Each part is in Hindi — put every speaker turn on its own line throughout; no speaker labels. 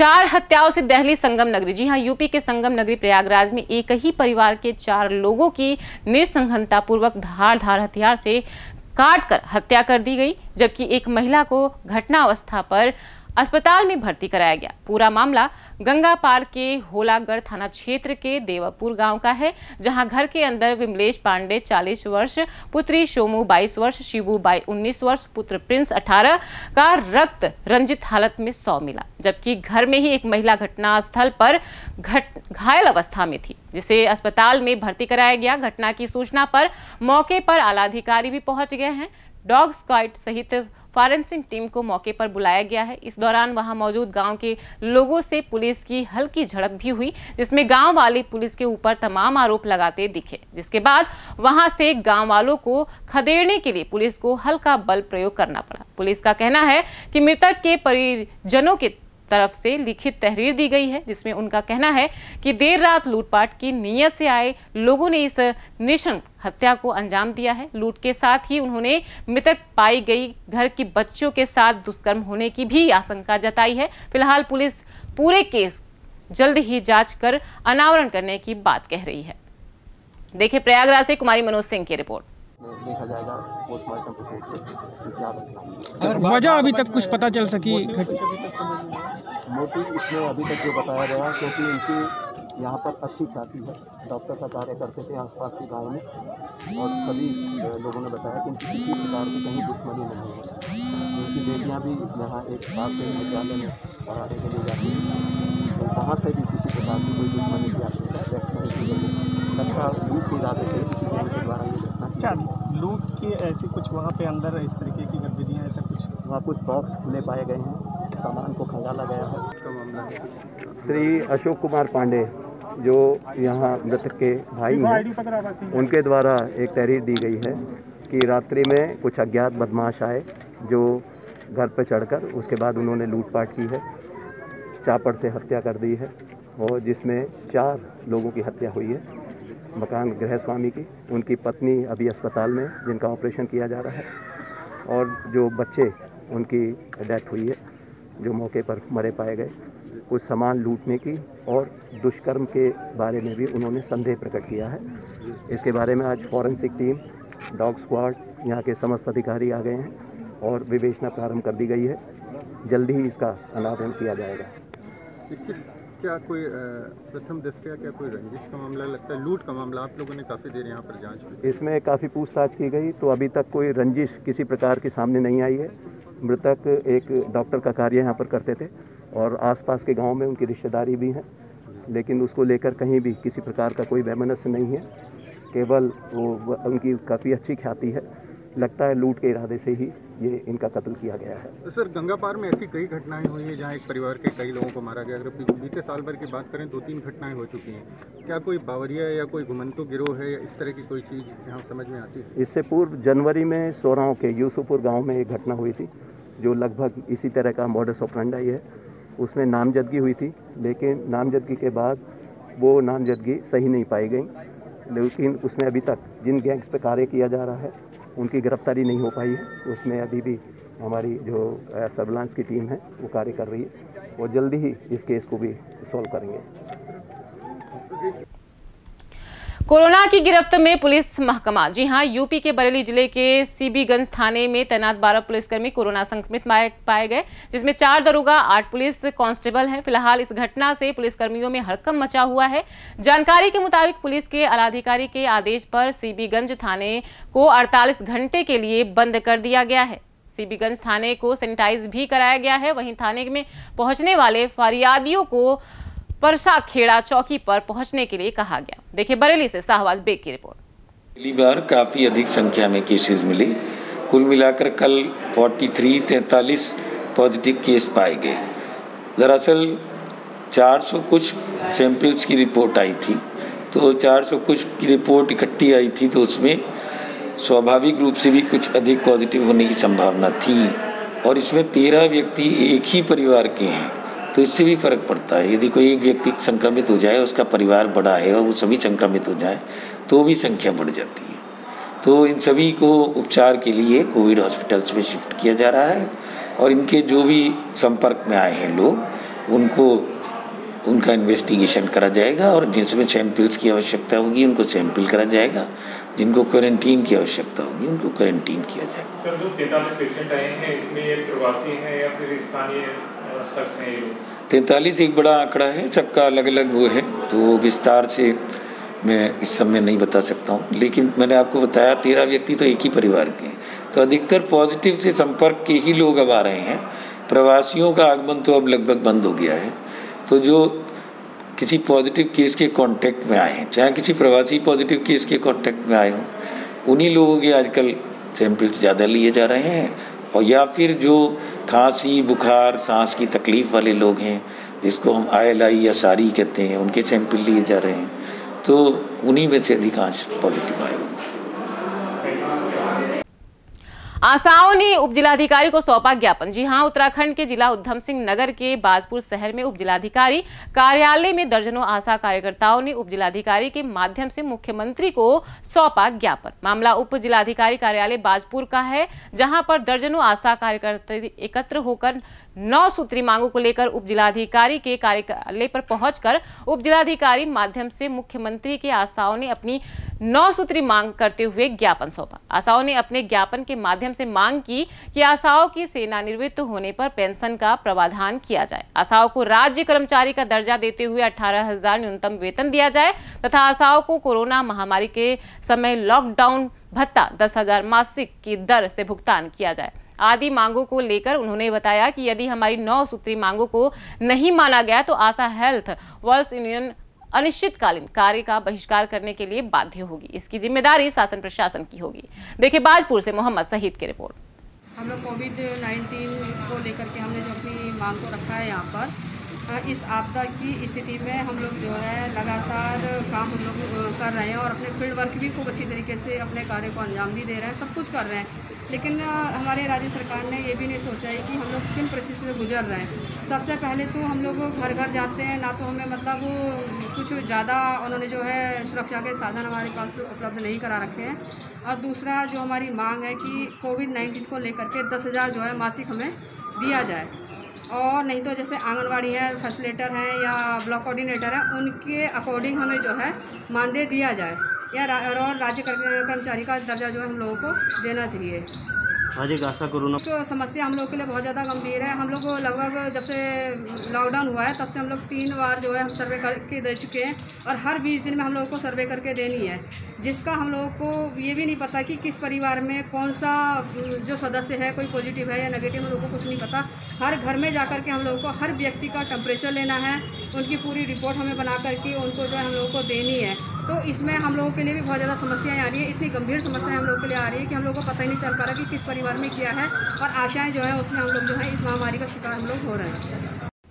4 हत्याओं से दहली संगम नगरी। जी हां, यूपी के संगम नगरी प्रयागराज में एक ही परिवार के 4 लोगों की नृशंसता पूर्वक धारदार हथियार से काट कर हत्या कर दी गई, जबकि एक महिला को घटना अवस्था पर अस्पताल में भर्ती कराया गया। पूरा मामला गंगा पार के होलागढ़ थाना क्षेत्र के देवापुर गांव का है, जहां घर के अंदर विमलेश पांडे 40 वर्ष, पुत्री शोमू 22 वर्ष, शिबू 19 वर्ष, पुत्र प्रिंस 18 का रक्त रंजित हालत में शव मिला, जबकि घर में ही एक महिला घटनास्थल पर घायल अवस्था में थी, जिसे अस्पताल में भर्ती कराया गया। घटना की सूचना पर मौके पर आला अधिकारी भी पहुंच गए हैं। डॉग स्क्वाड सहित फॉरेंसिक टीम को मौके पर बुलाया गया है। इस दौरान वहां मौजूद गांव के लोगों से पुलिस की हल्की झड़प भी हुई, जिसमें गांव वाले पुलिस के ऊपर तमाम आरोप लगाते दिखे, जिसके बाद वहां से गांव वालों को खदेड़ने के लिए पुलिस को हल्का बल प्रयोग करना पड़ा। पुलिस का कहना है कि मृतक के परिजनों के तरफ से लिखित तहरीर दी गई है, जिसमें उनका कहना है कि देर रात लूटपाट की नीयत से आए लोगों ने इस नृशंस हत्या को अंजाम दिया है। लूट के साथ ही उन्होंने मृतक पाई गई घर की बच्चों के साथ दुष्कर्म होने की भी आशंका जताई है। फिलहाल पुलिस पूरे केस जल्द ही जांच कर अनावरण करने की बात कह रही है। देखिए प्रयागराज से कुमारी मनोज सिंह की रिपोर्ट।
देखा जाएगा पोस्टमार्टम रिपोर्ट से क्या
सर, वजह अभी तक कुछ पता चल सकी?
मोटिव इसमें अभी तक जो बताया गया, क्योंकि इनकी यहाँ पर अच्छी ख्याति है, डॉक्टर का कार्य करते थे आसपास के गांव में, और सभी लोगों ने बताया कि इनकी किसी प्रकार की कहीं दुश्मनी नहीं है। उनकी बेटियाँ भी यहाँ एक पास के विद्यालय में पढ़ाने के लिए जाती हैं, तो वहाँ से भी किसी प्रकार की कोई दुश्मनी की आशंका व्यक्त नहीं की गई। सबका लूट के इरादे से किसी के द्वारा ये घटना
लूट के ऐसे कुछ वहाँ पे अंदर इस तरीके की गतिविधियाँ, ऐसा कुछ
वहाँ कुछ बॉक्स खुले पाए गए हैं, सामान को खंगाला गया है। श्री अशोक कुमार पांडे जो यहाँ मृतक के भाई हैं, उनके द्वारा एक तहरीर दी गई है कि रात्रि में कुछ अज्ञात बदमाश आए जो घर पर चढ़कर उसके बाद उन्होंने लूटपाट की है, चापड़ से हत्या कर दी है, और जिसमें 4 लोगों की हत्या हुई है। मकान गृह स्वामी की, उनकी पत्नी अभी अस्पताल में, जिनका ऑपरेशन किया जा रहा है, और जो बच्चे उनकी डेथ हुई है, जो मौके पर मरे पाए गए। कुछ सामान लूटने की और दुष्कर्म के बारे में भी उन्होंने संदेह प्रकट किया है। इसके बारे में आज फॉरेंसिक टीम, डॉग स्क्वाड, यहाँ के समस्त अधिकारी आ गए हैं और विवेचना प्रारंभ कर दी गई है। जल्दी ही इसका अनावरण किया जाएगा।
क्या कोई प्रथम दृष्टया क्या कोई रंजिश का मामला लगता है? लूट का मामला, आप लोगों ने काफ़ी देर यहाँ पर जांच की,
इसमें काफ़ी पूछताछ की गई, तो अभी तक कोई रंजिश किसी प्रकार की सामने नहीं आई है। मृतक एक डॉक्टर का कार्य यहाँ पर करते थे और आसपास के गांव में उनकी रिश्तेदारी भी है, लेकिन उसको लेकर कहीं भी किसी प्रकार का कोई वैमनस्य नहीं है। केवल वो उनकी काफ़ी अच्छी ख्याति है। लगता है लूट के इरादे से ही ये इनका कत्ल किया गया है।
तो सर, गंगा पार में ऐसी कई घटनाएं हुई हैं जहां एक परिवार के कई लोगों को मारा गया। अगर बीते साल भर की बात करें, 2-3 घटनाएं हो चुकी हैं। क्या कोई बावरिया या कोई घुमंतु गिरोह है या इस तरह की कोई चीज़ यहाँ समझ में आती है?
इससे पूर्व जनवरी में सोराव के यूसुफपुर गाँव में एक घटना हुई थी, जो लगभग इसी तरह का मॉडस ऑपरेंडी है। उसमें नामजदगी हुई थी, लेकिन नामजदगी के बाद वो नामजदगी सही नहीं पाई गई, लेकिन उसमें अभी तक जिन गैंग्स पे कार्य किया जा रहा है उनकी गिरफ्तारी नहीं हो पाई है। उसमें अभी भी हमारी जो सर्विलांस की टीम है वो कार्य कर रही है, और जल्दी ही इस केस को भी सॉल्व करेंगे।
कोरोना की गिरफ्त में पुलिस महकमा। जी हां, यूपी के बरेली जिले के सीबीगंज थाने में तैनात 12 पुलिसकर्मी कोरोना संक्रमित पाए गए, जिसमें 4 दरोगा, 8 पुलिस कांस्टेबल हैं। फिलहाल इस घटना से पुलिसकर्मियों में हड़कंप मचा हुआ है। जानकारी के मुताबिक पुलिस के आलाधिकारी के आदेश पर सीबीगंज थाने को 48 घंटे के लिए बंद कर दिया गया है। सीबीगंज थाने को सैनिटाइज भी कराया गया है। वहीं थाने में पहुंचने वाले फरियादियों को परसा खेड़ा चौकी पर पहुंचने के लिए कहा गया। देखिए बरेली से शाहबाज बेग की रिपोर्ट।
पहली बार काफ़ी अधिक संख्या में केसेस मिले। कुल मिलाकर कल 43 पॉजिटिव केस पाए गए। दरअसल 400 कुछ सैंपल्स की रिपोर्ट आई थी, तो 400 कुछ की रिपोर्ट इकट्ठी आई थी, तो उसमें स्वाभाविक रूप से भी कुछ अधिक पॉजिटिव होने की संभावना थी। और इसमें 13 व्यक्ति एक ही परिवार के हैं, तो इससे भी फर्क पड़ता है। यदि कोई एक व्यक्ति संक्रमित हो जाए, उसका परिवार बड़ा है और वो सभी संक्रमित हो जाए, तो भी संख्या बढ़ जाती है। तो इन सभी को उपचार के लिए कोविड हॉस्पिटल्स में शिफ्ट किया जा रहा है, और इनके जो भी संपर्क में आए हैं लोग, उनका इन्वेस्टिगेशन करा जाएगा और जिसमें सैंपल्स की आवश्यकता होगी उनको सैंपल करा जाएगा, जिनको क्वारंटीन की आवश्यकता होगी उनको क्वारंटीन किया जाएगा।
सर, जो 43 पेशेंट आए हैं इसमें ये प्रवासी हैं या फिर स्थानीय शख्स हैं?
43 एक बड़ा आंकड़ा है, सबका अलग अलग वो है, तो विस्तार से मैं इस समय नहीं बता सकता हूँ। लेकिन मैंने आपको बताया 13 व्यक्ति तो एक ही परिवार के हैं, तो अधिकतर पॉजिटिव से संपर्क के ही लोग अब आ रहे हैं। प्रवासियों का आगमन तो अब लगभग बंद हो गया है। तो जो किसी पॉजिटिव केस के कांटेक्ट में आए हैं, चाहे किसी प्रवासी पॉजिटिव केस के कांटेक्ट में आए हों, उन्हीं लोगों के आजकल सैंपल्स ज़्यादा लिए जा रहे हैं। और या फिर जो खांसी, बुखार, सांस की तकलीफ़ वाले लोग हैं, जिसको हम ILI या सारी कहते हैं, उनके सैंपल लिए जा रहे हैं, तो उन्हीं में से अधिकांश पॉजिटिव आए होंगे।
आशाओं ने उप जिलाधिकारी को सौंपा ज्ञापन। जी हां, उत्तराखंड के जिला उधम सिंह नगर के बाजपुर शहर में उप जिलाधिकारी कार्यालय में दर्जनों आशा कार्यकर्ताओं ने उप जिलाधिकारी के माध्यम से मुख्यमंत्री को सौंपा ज्ञापन। मामला उप जिलाधिकारी कार्यालय बाजपुर का है, जहां पर दर्जनों आशा कार्यकर्ता एकत्र होकर 9 सूत्री मांगों को लेकर उप जिलाधिकारी के कार्यालय पर पहुंचकर उप जिलाधिकारी माध्यम से मुख्यमंत्री के आशाओं ने अपनी 9 सूत्री मांग करते हुए ज्ञापन सौंपा। आशाओं ने अपने ज्ञापन के माध्यम से मांग की कि आशाओं की सेवानिवृत्त होने पर पेंशन का प्रावधान किया जाए, आशाओं को राज्य कर्मचारी का दर्जा देते हुए 18,000 न्यूनतम वेतन दिया जाए तथा आशाओं को कोरोना महामारी के समय लॉकडाउन भत्ता 10,000 मासिक की दर से भुगतान किया जाए आदि मांगों को लेकर उन्होंने बताया कि यदि हमारी 9 सूत्री मांगों को नहीं माना गया तो आशा हेल्थ वर्कर्स यूनियन अनिश्चितकालीन कार्य का बहिष्कार करने के लिए बाध्य होगी। इसकी जिम्मेदारी शासन प्रशासन की होगी। देखिए बाजपुर से मोहम्मद शहीद की रिपोर्ट।
हम लोग कोविड-19 को लेकर के हमने जो अपनी मांग को रखा है यहाँ पर, इस आपदा की स्थिति में हम लोग जो है लगातार काम हम लोग कर रहे हैं और अपने फील्ड वर्क भी खूब अच्छी तरीके से अपने कार्य को अंजाम भी दे रहे हैं, सब कुछ कर रहे हैं। लेकिन हमारे राज्य सरकार ने ये भी नहीं सोचा है कि हम लोग किन परिस्थिति से गुजर रहे हैं। सबसे पहले तो हम लोग घर घर जाते हैं, ना तो हमें मतलब कुछ ज़्यादा उन्होंने जो है सुरक्षा के साधन हमारे पास उपलब्ध नहीं करा रखे हैं। और दूसरा जो हमारी मांग है कि कोविड-19 को लेकर के 10,000 जो है मासिक हमें दिया जाए, और नहीं तो जैसे आंगनवाड़ी है, फैसिलेटर हैं या ब्लॉक कोऑर्डिनेटर हैं, उनके अकॉर्डिंग हमें जो है मानदेय दिया जाए या और राज्य कर्मचारी का दर्जा जो है हम लोगों को देना चाहिए। तो समस्या हम लोग के लिए बहुत ज़्यादा गंभीर है। हम लोग लगभग जब से लॉकडाउन हुआ है तब से हम लोग 3 बार जो है हम सर्वे करके दे चुके हैं और हर 20 दिन में हम लोगों को सर्वे करके देनी है, जिसका हम लोगों को ये भी नहीं पता कि किस परिवार में कौन सा जो सदस्य है, कोई पॉजिटिव है या नेगेटिव, हम लोगों को कुछ नहीं पता। हर घर में जा कर के हम लोगों को हर व्यक्ति का टेम्परेचर लेना है, उनकी पूरी रिपोर्ट हमें बना करके उनको जो है हम लोगों को देनी है। तो इसमें हम लोगों के लिए भी बहुत ज़्यादा समस्याएं आ रही है, इतनी गंभीर समस्याएं हम लोगों के लिए आ रही है कि हम लोगों को पता ही नहीं चल पा रहा कि किस परिवार में क्या है, और आशाएं जो है उसमें हम लोग जो है इस महामारी का शिकार हम लोग हो रहे हैं।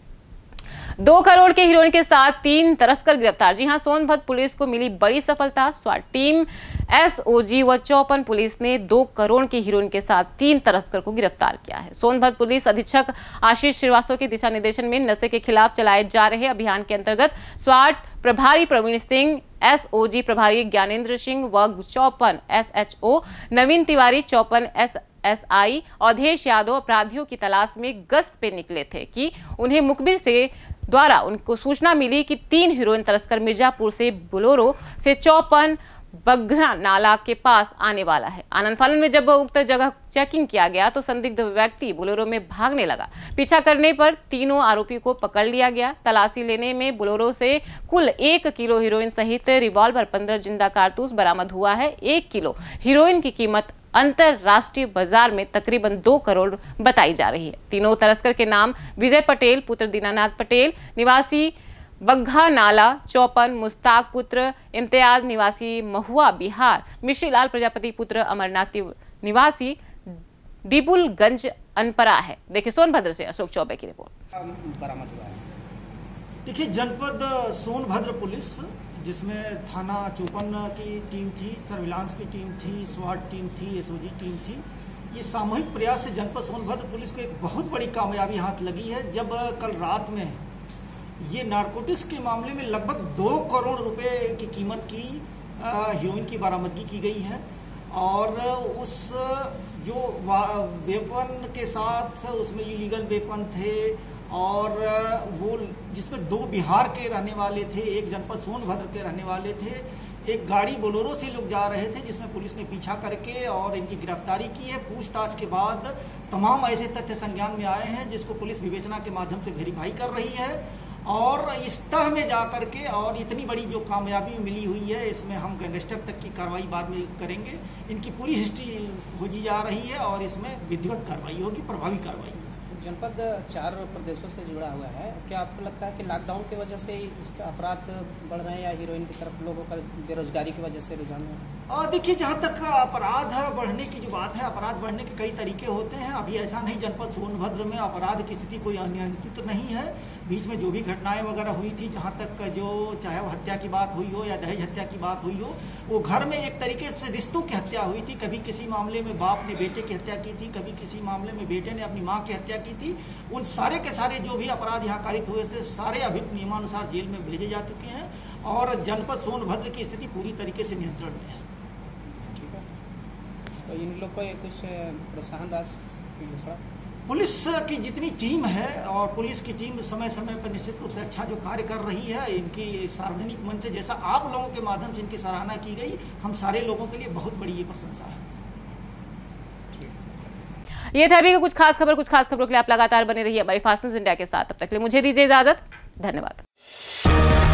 2 करोड़ के हीरोइन के साथ 3 तस्कर गिरफ्तार। जी हां, सोनभद्र पुलिस को मिली बड़ी सफलता। स्वाट टीम, SOG व चौपन पुलिस ने 2 करोड़ के हीरोइन के साथ 3 तस्कर को गिरफ्तार किया है। सोनभद्र पुलिस अधीक्षक आशीष श्रीवास्तव के दिशा निर्देशन में नशे के खिलाफ चलाए जा रहे अभियान के अंतर्गत स्वाट प्रभारी प्रवीण सिंह, SOG प्रभारी ज्ञानेंद्र सिंह व चौपन SHO नवीन तिवारी, चौपन SI अवधेश यादव अपराधियों की तलाश में गश्त पे निकले थे कि उन्हें मुखबिर से द्वारा उनको सूचना मिली कि 3 हीरोइन तस्कर मिर्जापुर से बोलेरो से चौपन बघना नाला के पास आने वाला है। आनंद फानन में जब उक्त जगह चेकिंग किया गया तो संदिग्ध व्यक्ति बोलेरो में भागने लगा। पीछा करने पर तीनों आरोपी को पकड़ लिया गया। तलाशी लेने में बोलेरो से कुल 1 किलो हीरोइन सहित रिवॉल्वर, 15 जिंदा कारतूस बरामद हुआ है। 1 किलो हीरोइन की कीमत अंतरराष्ट्रीय बाजार में तकरीबन 2 करोड़ बताई जा रही है। तीनों तस्कर के नाम विजय पटेल पुत्र दीनानाथ पटेल निवासी बग्घा नाला, चौपन मुस्ताक पुत्र इम्तियाज निवासी महुआ बिहार, मिश्रीलाल प्रजापति पुत्र अमरनाथ निवासी डिबुलगंज अनपरा है। देखिए सोनभद्र से अशोक चौबे की रिपोर्ट।
बरामद हुआ है। देखिए जनपद सोनभद्र पुलिस, जिसमें थाना चौपन की टीम थी, सर्विलांस की टीम थी, स्वाट टीम थी, SOG टीम थी, ये सामूहिक प्रयास से जनपद सोनभद्र पुलिस को एक बहुत बड़ी कामयाबी हाथ लगी है। जब कल रात में ये नारकोटिक्स के मामले में लगभग 2 करोड़ रुपए की कीमत की हीरोइन की बरामदगी की गई है, और उस जो वेपन के साथ उसमें इलीगल वेपन थे और वो जिसमें 2 बिहार के रहने वाले थे, एक जनपद सोनभद्र के रहने वाले थे। एक गाड़ी बोलेरो से लोग जा रहे थे जिसमें पुलिस ने पीछा करके और इनकी गिरफ्तारी की है। पूछताछ के बाद तमाम ऐसे तथ्य संज्ञान में आए हैं जिसको पुलिस विवेचना के माध्यम से वेरीफाई कर रही है और इस तह में जा करके और इतनी बड़ी जो कामयाबी मिली हुई है, इसमें हम गैंगस्टर तक की कार्रवाई बाद में करेंगे। इनकी पूरी हिस्ट्री खोजी जा रही है और इसमें विधिवत कार्रवाई होगी, प्रभावी कार्रवाई।
जनपद 4 प्रदेशों से जुड़ा हुआ है, क्या आपको लगता है कि लॉकडाउन की वजह से इसका अपराध बढ़ रहे हैं या हीरोइन की तरफ लोगों का बेरोजगारी की वजह से रुझान है?
देखिए, जहाँ तक अपराध बढ़ने की जो बात है, अपराध बढ़ने के कई तरीके होते हैं। अभी ऐसा नहीं, जनपद सोनभद्र में अपराध की स्थिति कोई अनियंत्रित नहीं है। बीच में जो भी घटनाएं वगैरह हुई थी, जहाँ तक जो चाहे वो हत्या की बात हुई हो या दहेज हत्या की बात हुई हो, वो घर में एक तरीके से रिश्तों की हत्या हुई थी। कभी किसी मामले में बाप ने बेटे की हत्या की थी, कभी किसी मामले में बेटे ने अपनी माँ की हत्या की थी। उन सारे के सारे जो भी अपराध यहाँ कारित हुए से सारे अभियुक्त नियमानुसार जेल में भेजे जा चुके हैं और जनपद सोनभद्र की स्थिति पूरी तरीके से नियंत्रण में है।
तो इन लोग को कुछ प्रोत्साहन राशि दूसरा
पुलिस की जितनी टीम है और पुलिस की टीम समय समय पर निश्चित रूप से अच्छा जो कार्य कर रही है, इनकी सार्वजनिक मंच से जैसा आप लोगों के माध्यम से इनकी सराहना की गई, हम सारे लोगों के लिए बहुत बड़ी ये प्रशंसा है।
ये था अभी कुछ खास खबरों के लिए आप लगातार बने रहिए हमारी फास्ट न्यूज इंडिया के साथ। तब तक के लिए मुझे दीजिए इजाजत। धन्यवाद।